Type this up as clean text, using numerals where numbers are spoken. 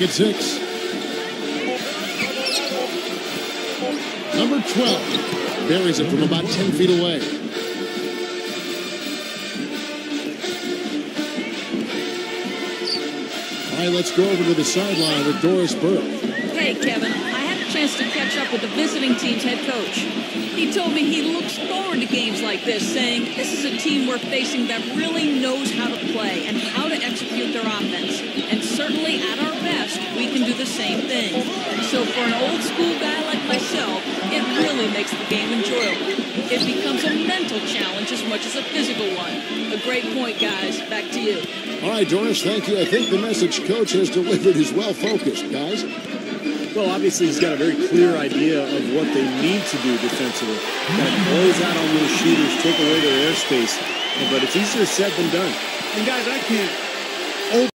and 6. Number 12 buries it from about 10 feet away. All right, let's go over to the sideline with Doris Burke. Hey, Kevin, I had a chance to catch up with the visiting team's head coach. He told me he looks forward to games like this, saying this is a team we're facing that really knows how to play and how to execute their offense. And certainly at our best, we can do the same thing. So for an old school guy like myself, it really makes the game enjoyable. It becomes a mental challenge as much as a physical one. A great point, guys. Back to you. All right, Doris, thank you. I think the message coach has delivered is well focused, guys. Well, obviously, he's got a very clear idea of what they need to do defensively. Got to close out on those shooters, take away their airspace. But it's easier said than done. And guys, I can't